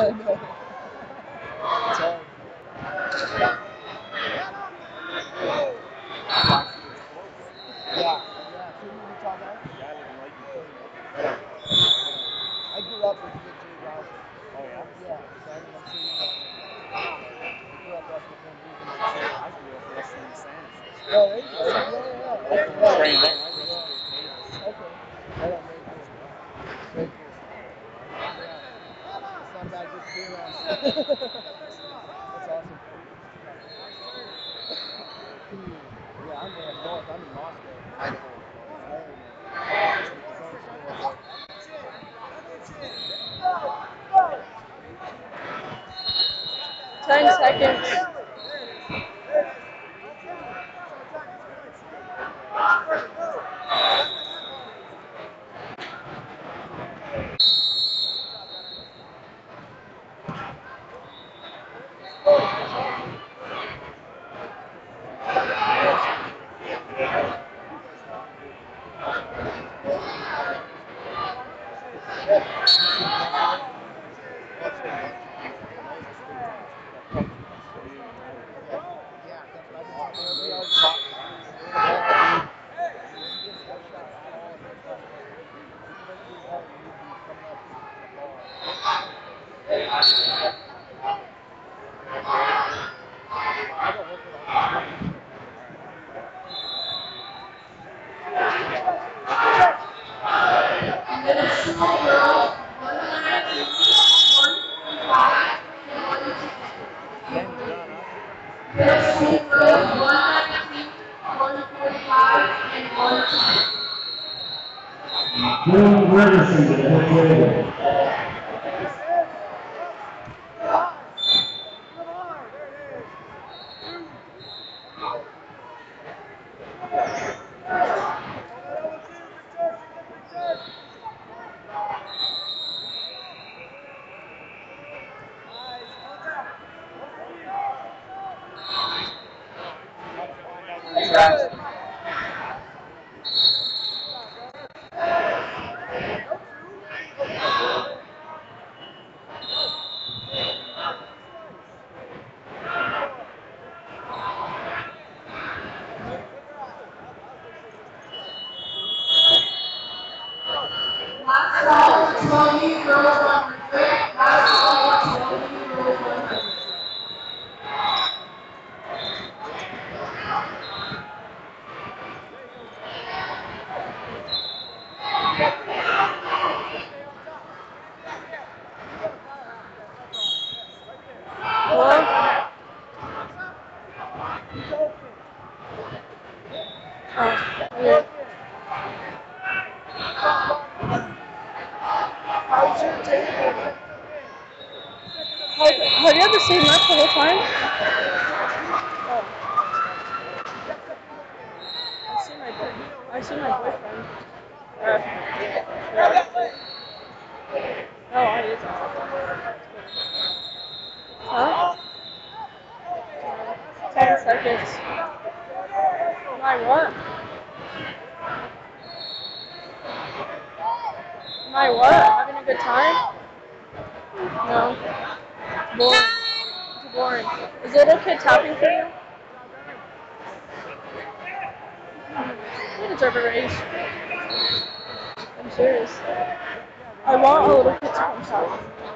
Seconds. Have you had the same match the whole time? Oh. I see my boyfriend. Oh, I use it. Huh? 10 seconds. My what? My what? Having a good time? No. Boring. It's boring. Is little kid tapping for you? You deserve a raise. I'm serious. I want a little kid to come tap.